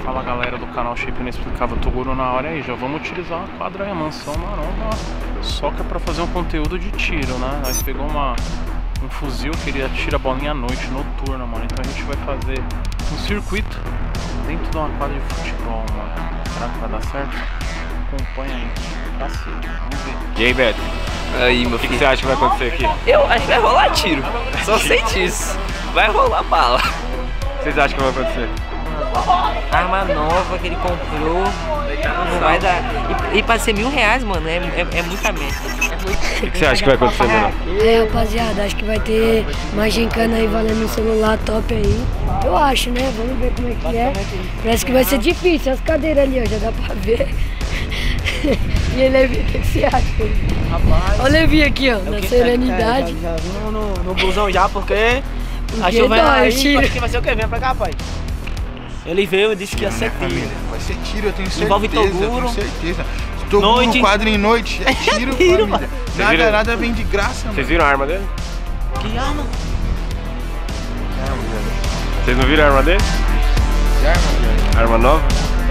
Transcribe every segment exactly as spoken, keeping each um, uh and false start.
Fala galera do canal Shape Inexplicável Toguro na hora aí, já vamos utilizar uma quadra e a mansão maromba, só que é pra fazer um conteúdo de tiro, né? Nós pegou uma, um fuzil que ele atira a bolinha à noite, noturna, mano. Então a gente vai fazer um circuito dentro de uma quadra de futebol, mano. Será que vai dar certo? Acompanha aí, tá cedo, vamos ver. E aí, Beto? Aí, meu O que, filho. que você acha que vai acontecer aqui? Eu acho que vai rolar tiro. Só sei disso. Vai rolar bala. O que vocês acham que vai acontecer? Arma nova que ele comprou. Não vai dar. E, e pra ser mil reais, mano, é, é, é muita merda. É muito... O que, que você acha que vai acontecer, Bruno? É, rapaziada, acho que vai ter mais gincana aí valendo um celular top aí. Eu acho, né? Vamos ver como é que é. Parece que vai ser difícil. As cadeiras ali, ó, já dá pra ver. E ele, Levi, o que você acha? Rapaz, olha o Levi aqui, ó, na serenidade. Já, já vim no, no busão já, porque Porque a chuva dói, aí, tiro. acho que vai ser o quê? Vem pra cá, pai. Ele veio e disse que ia ser tiro. Vai ser tiro, eu tenho certeza. Envolve Toguro. Eu tenho certeza. Toguro Noite. no quadro em noite, é tiro, tiro, família. Vocês Nada, viram? nada vem de graça, mano. Vocês viram a arma dele? Que arma? Vocês não viram a arma dele? Que arma, velho? Arma nova?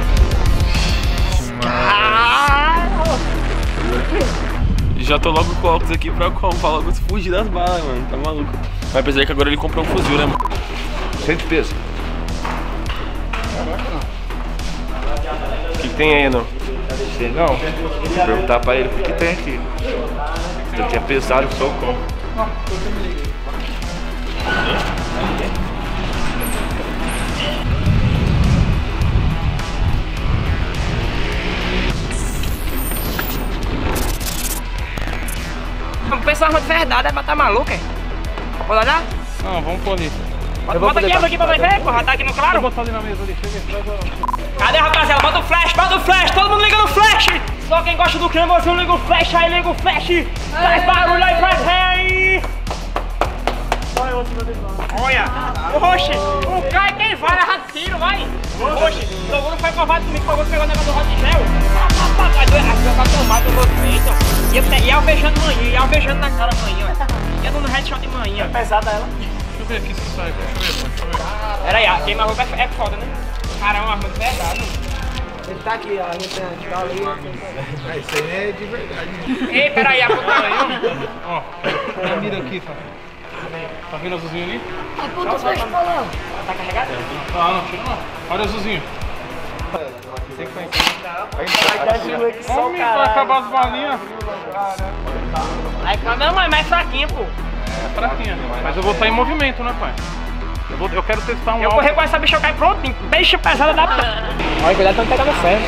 Já tô logo com o óculos aqui pra como? Pra logo fugir das balas, mano. Tá maluco. Mas apesar que agora ele comprou um fuzil, né, mano? Cento de peso. O que, que tem aí, não? Sei não. Vou perguntar pra ele o que tem aqui. Eu tinha pensado só como. Não pensa arma de verdade, é pra tá maluco, é? Pode olhar? Não, vamos pôr ali. Bota, bota aqui, bota aqui pra nós ver, porra, tá aqui no claro? Vou botar ali na mesa ali, chega. Cadê, rapaziada? Bota o flash, bota o flash, todo mundo liga no flash! Só quem gosta do cremosinho liga o flash aí, liga o flash! Faz barulho aí pra aí! Olha! Oxe! O cara é quem vai, erra tiro, vai! Oxe! O Toguro foi provado comigo, o Toguro pegou o negócio do hot gel! Vai doer, aqui eu vou tomar do meu peito! E eu- E alvejando manhã, e alvejando na cara manhã, ó! E eu dando headshot de manhã! É pesada ela? Deixa eu ver aqui se sai, deixa eu ver, deixa eu ver. Pera aí, a queima-roupa é, é foda, né? Cara, é uma arma de verdade. Ele tá aqui, a gente tá ali. Ah, isso aí é de verdade. Ei, pera aí, a puta aí, Ó, ó, a mira aqui, tá? Tá vendo o azulzinho ali? Aponta o flash pra lá. Tá carregado? Ah, não, tira não. Olha o azulzinho. Homem, vai acabar as balinhas. Aí, não, mas mais fraquinho, pô. É fraquinha. Mas eu vou estar em movimento, né, pai? Eu, vou, eu quero testar um Eu alvo. correr com essa bicha, eu caio prontinho. Bicha pesada da puta. Olha, cuidado pra não pegar no ferro.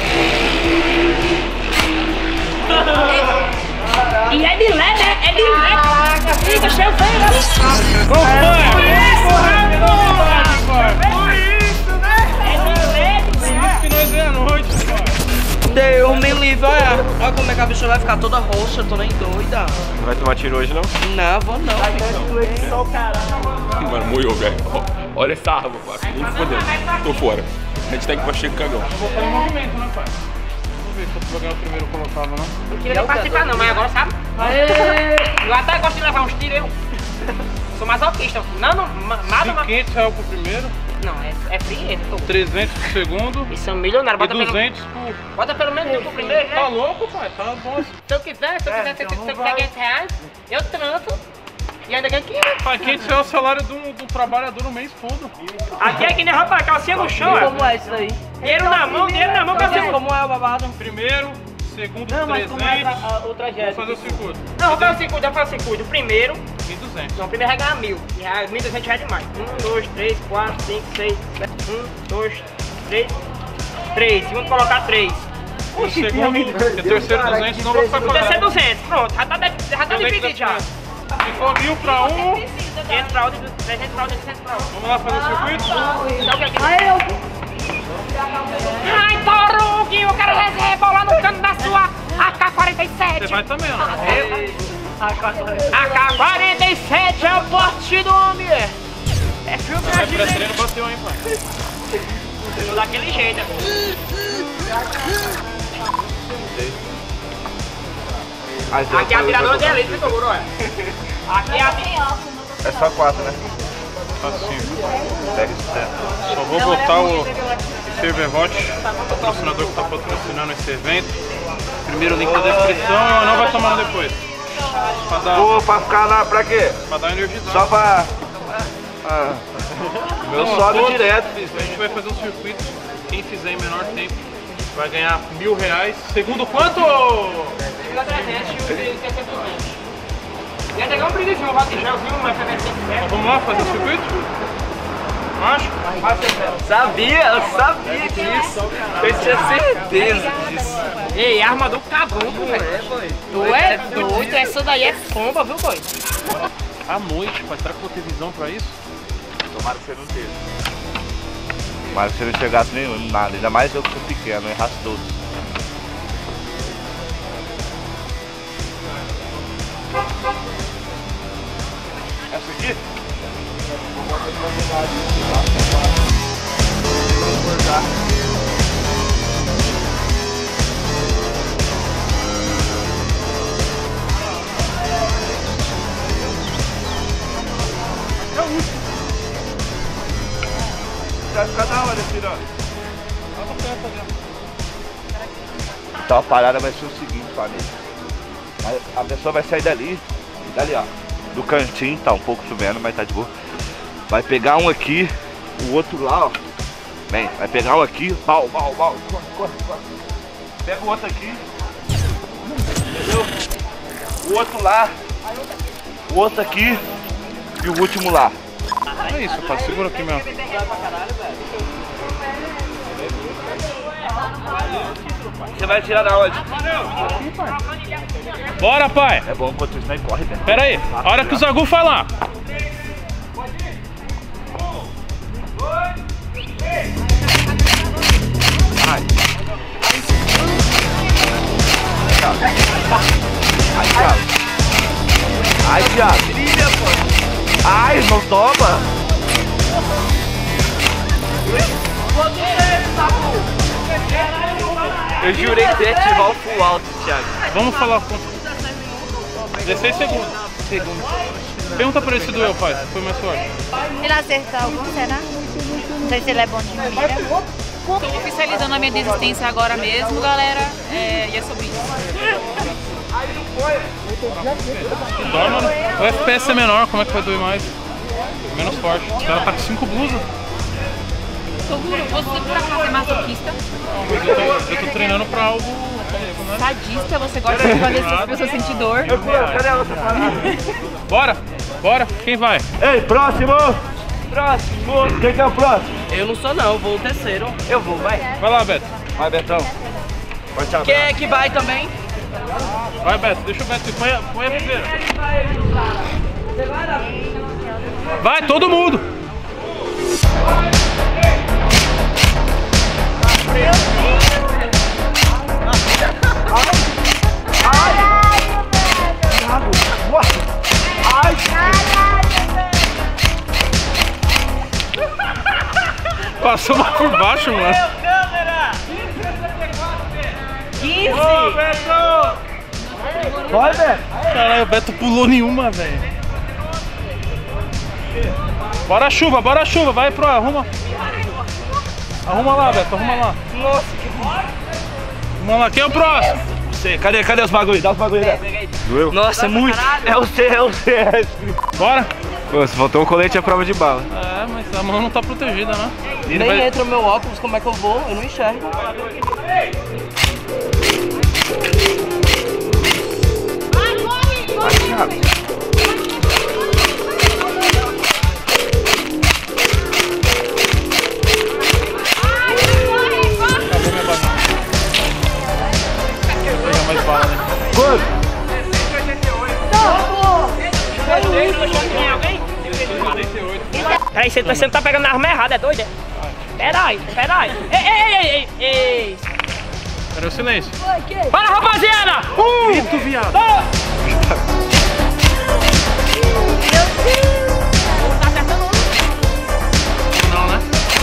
E é de leve, é, é de leve. Caraca, fica cheio feio, né? Por isso, né? É de leve, isso que nós é à noite, pai. Deus me livre, olha. Olha como é que a bicha vai ficar toda roxa, tô nem doida. Não vai tomar tiro hoje, não? Não, vou não. Só o caralho. Mano, moiou, velho. Olha essa arma, pai. Nem fodendo. Tô fora. A gente tá aqui pra chegar cagão. Eu vou estar em movimento, né, pai? Vamos ver se eu vou ganhar o primeiro colocado, não. Não queria nem participar não, mas agora sabe? Eu até gosto de levar uns tiros, eu. Sou masoquista. Não, não, ma- nada, mas... quinhentos reais pro primeiro, Não, é, é free, é todo. trezentos pro segundo Isso são milionários, e bota pelo... duzentos pro... Bota pelo menos um pro primeiro, Tá né? louco, pai? Tá bom assim. Se eu quiser, se eu quiser, se eu então não quiser vai. quinhentos reais, eu transo e ainda ganho quinhentos. Pai, quinhentos reais é o salário de um, de um trabalhador no mês todo. Aqui é que nem rapaz, calcinha no chão, ó. Como é isso daí? Dinheiro na mão, dinheiro na mão, calcinha. Como é o babado? Primeiro, segundo, Não, mas como é trezentos. a- a- o trajeto? Vou fazer o circuito. Não, vou fazer o circuito, eu faço o circuito. O primeiro, E duzentos. não, o primeiro vai ganhar mil. E a mil e duzentos já é demais. Um, dois, três, quatro, cinco, seis, sete. Um, dois, três, três. Segundo colocar três. O segundo, e o terceiro duzentos, senão eu vou ficar O terceiro pagando. duzentos, pronto, já tá, de- já tá dividido já. Se for mil pra um, quinhentos pra outro, trezentos pra outro, duzentos pra outro. vamos lá fazer o circuito? Então, o que é que- Ai, Toruguinho, eu quero rebolar no cano da sua A K quarenta e sete. Você vai também, ó. A K quarenta e sete é o porte do homem. É filme É pré-treino, bateu, hein, pai? Eu daquele jeito. Aqui é a tiradora de elite, viu, Toguro? Aqui é a... É só quatro, né? Assim. Pega isso certo. Só vou botar o... Ferverhot, patrocinador que está patrocinando esse evento. Primeiro link na descrição, não vai tomar depois. Pra dar, Pô, pra ficar lá, pra quê? pra dar energia. Só pra... Ah. Meu sobe direto, filho. A gente vai fazer um circuito, quem fizer em menor tempo vai ganhar mil reais. Segundo quanto? Segundo a trezentos e o dele quer ser duzentos. Ia pegar um brindezinho, um rotigelzinho, uma F V C certo. Vamos lá fazer o circuito? Acho? Sabia, eu sabia disso. Eu tinha certeza disso. Ei, arma do caboclo, velho. Tu é doido, essa daí é pomba, viu, boy? À noite, pai, será que eu vou ter visão pra isso? Tomara que você não teve. Tomara que você não chegasse nenhum, nada. Ainda mais eu que sou pequeno, eu errasse todos. Essa aqui? Vai ficar da hora, filho. Então a parada vai ser o seguinte, família. A pessoa vai sair dali, dali ó, do cantinho, tá um pouco chovendo, mas tá de boa. Vai pegar um aqui, o outro lá, ó. Bem, vai pegar um aqui, pau, pau, pau, corre, corre, corre. Pega o outro aqui, entendeu? O outro lá, o outro aqui e o último lá. É isso, pai, segura aqui mesmo. Você vai tirar da onde? Bora, pai! É bom enquanto isso não corre, velho. Pera aí, a hora que o Zagu falar. Ai. Ai, Thiago. Ai, Thiago. Ai, não toma. Eu jurei que ia ativar o full alto, Thiago. Vamos falar com dezesseis segundos. Segundo. Pergunta pra ele se doeu, pai. Foi mais forte. Ele acertou algum, será? Não sei se ele é bom de mira. Estou oficializando a minha desistência agora mesmo, galera. É, e é sobre isso. Dói, mano. O F P S é menor, como é que vai doer mais? Menos forte. O cara tá com cinco blusas. Seguro, você por acaso é masoquista? Mas eu tô, eu tô treinando pra algo. Como é? Sadista, você gosta de fazer as pessoas sentir dor? Cadê a outra parada? Bora! Bora! Quem vai? Ei, próximo! Próximo! Quem que é o próximo? Eu não sou não, eu vou o terceiro. Eu vou, vai. Vai lá, Beto. Vai, Betão. Forte abraço. Quem é que vai também? Vai, Beto. Deixa o Beto ir. Põe a, põe a primeira. Vai, todo mundo! Passou uma por baixo, mano. quinze! Ô, Beto! Vai, Beto! Caralho, o Beto pulou nenhuma, velho. Bora chuva, bora chuva, vai pro arruma. Arruma lá, Beto, arruma lá. Nossa, que Arruma lá, quem é o próximo? Você, cadê, cadê os bagulho? Dá os bagulho aí. Doeu? Nossa, é muito. É o C, é o C. Bora? Pô, se faltou um colete é prova de bala. É, mas a mão não tá protegida, né? Nem vai... entra o meu óculos, como é que eu vou? Eu não enxergo. Vai, Thiago. Mais bala, né? Quanto? Peraí, você não tá pegando na arma errada, é doido? Peraí, peraí. Ei, ei, ei, ei, ei. Cadê o silêncio? Bora, rapaziada! Um! Grito, viado! Dois! Não, né?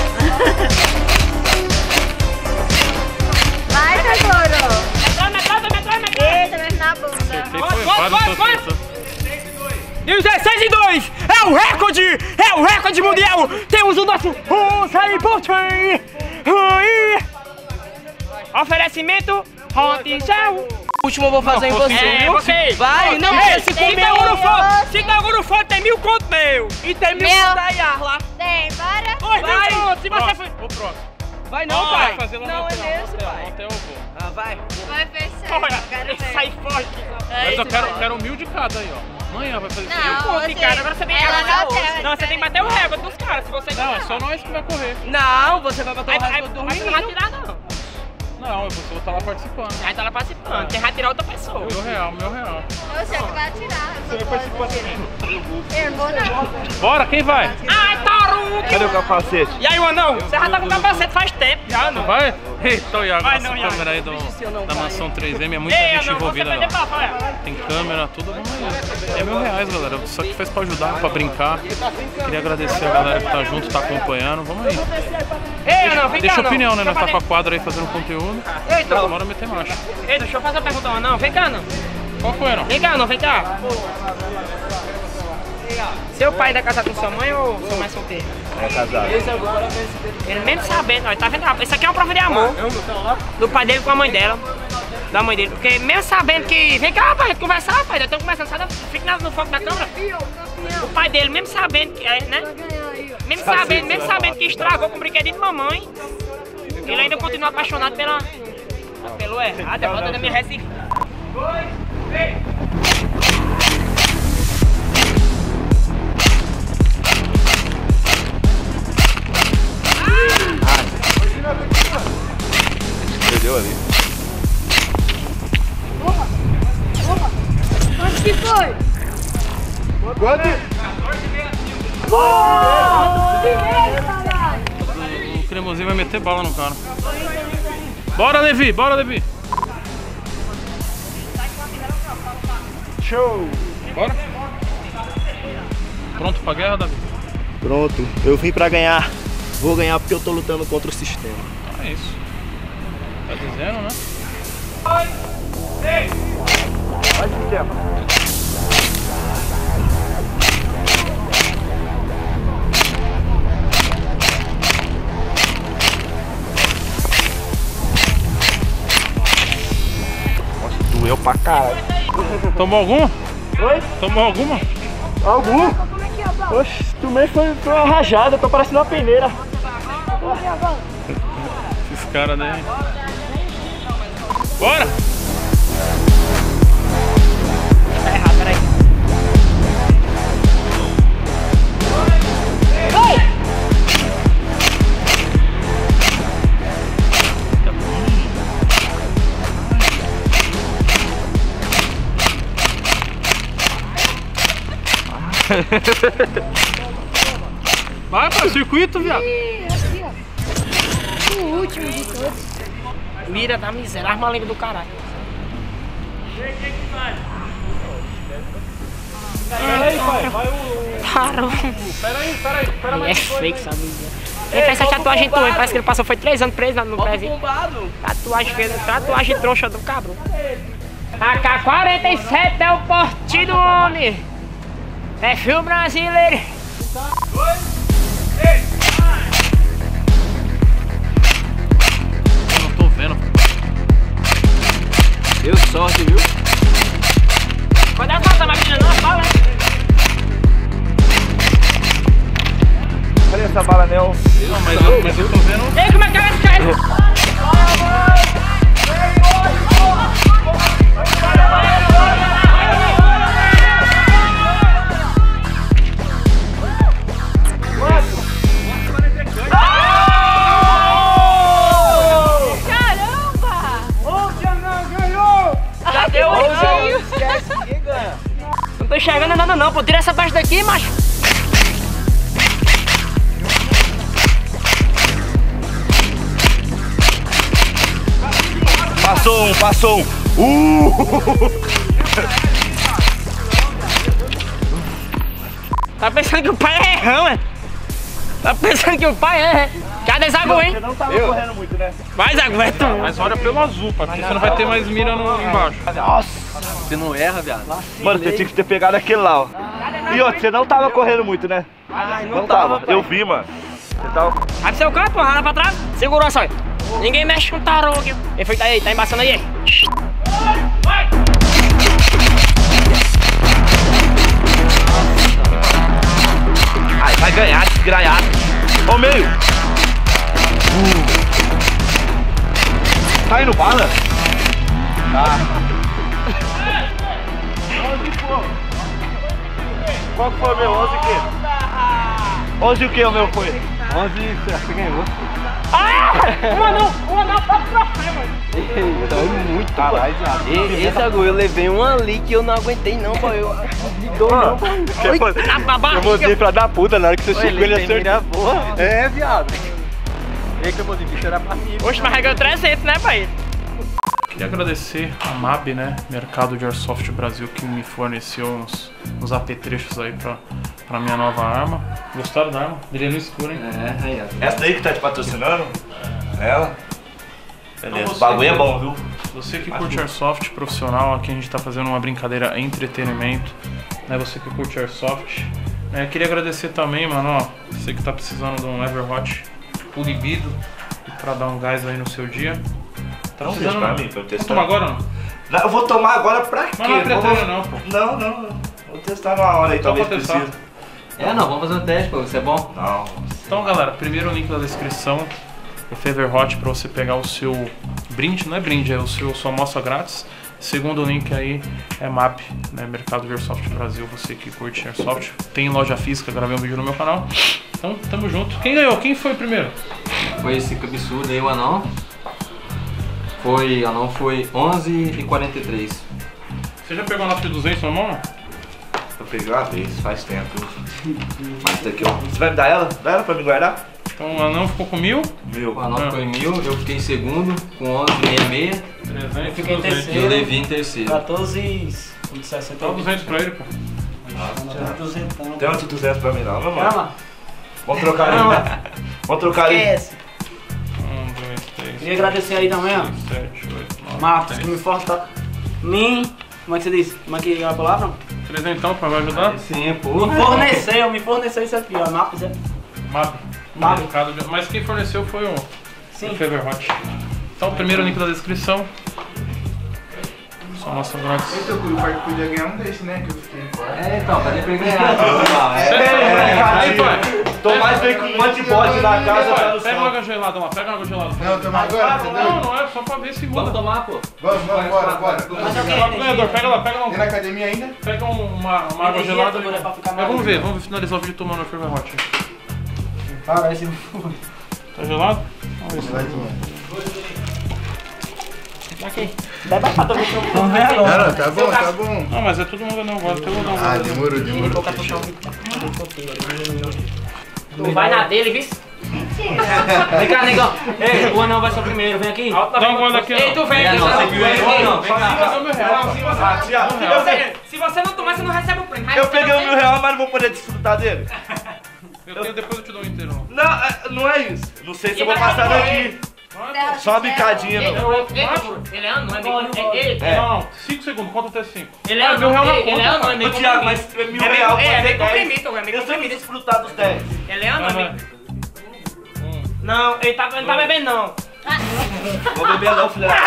Vai, Tagoro! Metralha, metralha, metralha! Eita, mas na bunda. Acertei, Vai, foi vai, vários vai, que eu vai. acertei. dezesseis e dois! É o recorde! É o recorde mundial! Temos o nosso Usain Bolt! Ui. Oferecimento Hot Gel. O último eu vou fazer em você, É, viu? você. Vai, não, Ei, se se comer. Canguru for, se Canguru for, tem mil conto meu. E tem mil Meu. da Yarla. Tem, bora. Oi, Vai. mil conto, se você Próximo, for... o próximo. Vai não, Ah, pai. vai fazer lá no Não, é hotel, no nesse, hotel, pai. no hotel eu vou. Ah, vai. Vai fechar. Olha, Quero esse ver. sai forte. Mas eu quero, quero mil de cada aí, ó. Amanhã vai fazer isso aí. Não, Conto, você... cara, agora você tem Ela que... não altera. Não, você tem que bater o recorde dos caras, se você... Não, é só nós que vai correr. Não, você vai bater Aí, o aí, resto do aí você não vai menino. tirar, não. Não, eu vou vou estar lá participando. Aí tá lá participando, tem que tirar outra pessoa. Meu real, meu real. Você que vai atirar. Você vai participar também. Eu vou não. Bora, quem vai? Ai, Taruque! Cadê o capacete? E aí, o anão? Você já tá com capacete faz tempo, já, não? Vai? Eita, o Iago, Vai essa não, Iago. câmera aí do, da mansão três M é muita Ei, gente anão, você envolvida vai lá. levar, olha. Tem câmera, tudo. Vamos aí. É mil reais, galera. Só que fez pra ajudar, pra brincar. Queria agradecer a galera que tá junto, tá acompanhando. Vamos aí. Ei, anão, vem cá, Deixa a anão. opinião, né? Deixa Nós eu tá com a fazer- quadra aí fazendo conteúdo. Eita, Bora meter marcha. Ei, deixa eu fazer uma pergunta ao anão. Vem cá, anão. Qual foi, não? Vem cá, anão, vem cá. Seu pai ainda é casado com sua mãe ou sua mãe é solteira? É casado. Ele mesmo sabendo, ó, tá vendo? Isso aqui é uma prova de amor. Do pai dele com a mãe dela. Da mãe dele. Porque mesmo sabendo que... Vem cá, pai, conversar, pai. Eu tô conversando, sai da... Fica no foco da câmera. O pai dele, mesmo sabendo que... É, né? Mesmo sabendo, mesmo sabendo que estragou com o brinquedinho de mamãe. Ele ainda continua apaixonado pela... Pelo errado, é volta da minha Recife. Dois, três. Perdeu ali. Onde que foi? Quanto? O cremosinho vai meter bala no cara. Bora, Levi, bora, Levi. Show! Bora. Pronto pra guerra, Davi? Pronto, eu vim pra ganhar. Vou ganhar porque eu tô lutando contra o sistema. É isso. Tá dizendo, né? Vai, sistema. Nossa, doeu pra caralho. Tomou alguma? Oi? Tomou alguma? Algum? Oxe, tomei foi, foi uma rajada, tô parecendo uma peneira. Esses caras, né? Bora! Tá errado, peraí. Vai para o circuito, viado. Ih, aqui, ó. O último de todos. Mira da miséria, arma língua do caralho. Peraí, pai, vai o. Caramba. Peraí, peraí, pera Ele é fake essa miséria. Ele fez essa tatuagem tua, parece que ele passou foi três anos preso no Brasil. Bombado. Tatuagem feia, tatuagem troncha do cabrão. A K quarenta e sete é o porte do homem. É filme brasileiro. Eu não tô vendo. Deu sorte, viu? Pode dar falta, mas menina, não fala. Cadê essa bala, Nel? Não, mas eu, mas eu tô vendo. Ei, como é que ela cai? Cadê o Não esquece, ninguém ganha. Não tô enxergando nada não, pô. Tira essa parte daqui, macho. Passou um, passou um. Uh! Tá pensando que o pai é errão, é? Tá pensando que o pai é? Cadê Zagu, hein? Você não tava correndo muito, né? Vai, Zagu, vai tu. Mas olha pelo azul, pai, porque você não vai ter mais mira no, embaixo. Nossa! Você não erra, viado. Mano, você tinha que ter pegado aquele lá, ó. E outra, você não tava correndo muito, né? Ai, Não tava. Eu vi, mano. Você tá... Vai pro seu canto, porra, lá pra trás. Segura só. Ninguém mexe com o tarô aqui. Efeito aí, tá embaçando aí. Vai! Ai, vai ganhar, desgraiado. Ô, meio. Uh. Tá indo bala? Tá. Qual que foi o meu? onze o quê? onze o quê o meu foi? onze, você ganhou. Ah! Uma não, uma não, tá pro troféu, mano. Então é muito caralho. Esse agulha eu levei um ali que eu não aguentei não, pô. Eu de dor não, pô. Eu mostrei pra dar puta na hora que você chegou ele acertou. Porra. É, viado. E aí que eu mostrei, isso era pra mim. Oxe, mas ganhou trezentos, né, pai? Queria agradecer a M A B, né, Mercado de Airsoft Brasil, que me forneceu uns, uns apetrechos aí pra, pra minha nova arma. Gostaram da arma? Brilha no escuro, hein? É, aí, ó. Essa daí que tá te patrocinando? Ela? Beleza, Então, o bagulho é bom, viu? Você que curte Airsoft profissional, aqui a gente tá fazendo uma brincadeira entretenimento, né, você que curte Airsoft. É, queria agradecer também, mano, ó, você que tá precisando de um Everhot polibido pra dar um gás aí no seu dia. Tá Não precisando, deixa pra mim, pra eu testar. Vamos tomar agora ou não? Não, eu vou tomar agora pra quê? Mas não é Vou- pretendo não, pô. Não, não. Vou testar numa hora aí, Então talvez vou testar. precise. É, não, vamos fazer um teste, pô. Isso é bom? Não. Então, galera, primeiro link da descrição, o Feverhot para você pegar o seu brinde, não é brinde, é o seu sua amostra grátis. Segundo link aí é M A B, né, Mercado de Airsoft Brasil, você que curte Airsoft. Tem loja física, gravei um vídeo no meu canal. Então, tamo junto. Quem ganhou? Quem foi primeiro? Foi esse absurdo aí, o anão. Foi, o anão foi onze e quarenta e três. Você já pegou a nota de duzentos na mão? Eu peguei uma vez, faz tempo. Mas daqui, ó. Você vai me dar ela? Dá ela pra me guardar? Então o anão ficou com mil? Mil. O anão Ah. ficou em mil, eu fiquei em segundo com onze vírgula sessenta e seis. trezentos, Eu fiquei em duzentos. terceiro. E o Levi em terceiro. quatorze e sessenta. Dá duzentos pra ele, pô. duzentão. Tem um de duzentos pra mim não, meu mano. Calma. Vamos trocar ali. Vamos trocar ali. Esquece. um, dois, três. Queria agradecer aí também, ó. sete, oito, nove, Marcos, que dez. me forta. Mim. Como é que você diz? Como é que é a palavra? Trezentão pra me ajudar? Sim, pô. Me forneceu, me forneceu isso aqui, ó. Marcos é. M A B. M A B. Mercado de... Mas quem forneceu foi o, Sim. o Feverhot. Então, o primeiro link da descrição. Só mostra grátis. Eita, o Curu podia ganhar um desse, né? Que eu fiquei em quarto. É, então, pra ele ganhar. Aí, pai. Tô mais bem com um monte de bode na casa, tá no Pega chão. água gelada lá, pega água gelada. Não, toma agora, Não, entendeu? não é só pra ver se Vamos muda. tomar, pô. Vamos, vamos, bora, bora. Ganhador, pega lá, pega lá. Tem na academia ainda? Pega uma, uma água Energia, gelada. Toguro, é pra ficar Mas vamos mais- ver, vamos finalizar o vídeo tomando o Feverhot. Parece. Tá gelado? Vamos ver se Vai vai. tomar. Aqui. Bebe pra todo mundo. Não, não, tá bom, tá bom. Não, mas é todo mundo não agora, tem um não. Ah, demorou, demorou. Tu vai na dele, viu? Vem cá, negão. Ei, o anão vai ser o primeiro, vem aqui. Dá uma olhada aqui, ó. Ei, tu vem aqui, Não, não. você viu aí? Não, vem cá. Cadê o meu real? Ah, tia, Se você, se você não tomar, você não recebe o prêmio. eu peguei o mil reais, mas não vou poder desfrutar dele. Eu tenho, depois eu te dou um inteiro. Não, é- não é isso. Não sei se eu vou passar daqui. Só uma bicadinha, Ele, meu. ele, ele é ano, não é meio. É ele. É. Não, não, cinco segundos, conta até cinco. Ele é Ah, ano, meu real na ele, ele é conta, ano, não é Ô, meio Thiago, comprimido. mas mil É meio- reais é, pode é ser meio dez. comprimido, é meio Eu sempre comprimido. desfrutar dos dez. Ele é ano, Vai, não é vai. meio. Não, ele tá, ele tá bebendo não. Vou beber não, filha.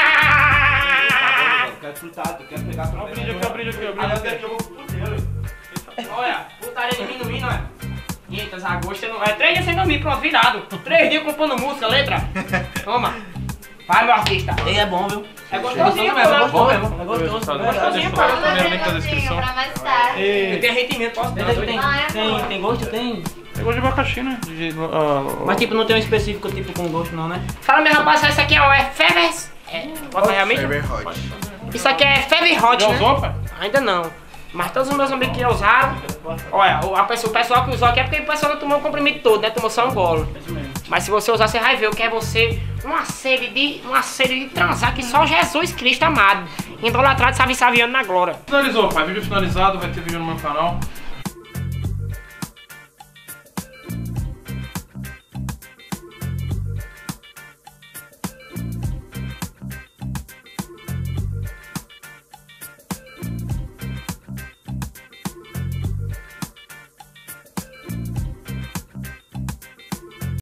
Ah! Quero desfrutar, eu quero pegar pra Brinde aqui, ó, brinde aqui, ó, brinde Aí eu aqui. tenho que eu vou pro puteiro. Olha, putaria diminuindo, olha. Eita, agosto não. É três dias sem dormir, pronto, virado. Três dias comprando música, letra. Toma. Vai, meu artista. Ele é bom, viu? É gostosinho, mesmo, é pô. bom mesmo. É Gostosinho, gostoso. gostosinho, verdade. pô. Primeiro link da descrição. Pra mais tarde. Eu tenho arrepentimento, posso dar? Beleza, tem, tem, tem gosto? Tem. É gosto de abacaxi, né? De, ah, Mas tipo, não tem um específico tipo com gosto não, né? Fala, meu rapaz, esse aqui ó, é Fevers. É, bota realmente? Feverhot. Isso aqui é Feverhot, já né? usou, pai? Ainda não. Mas todos os meus amigos que usaram. Olha, o, a pessoa, o pessoal que usou aqui é porque o pessoal não tomou o comprimido todo, né? Tomou só um golo. Mas se você usar, você vai ver o que é você. Uma sede de. Uma sede de transar que só Jesus Cristo amado. Idolatrado, sabe, sabiando na glória. Finalizou, pai. Vídeo finalizado, vai ter vídeo no meu canal.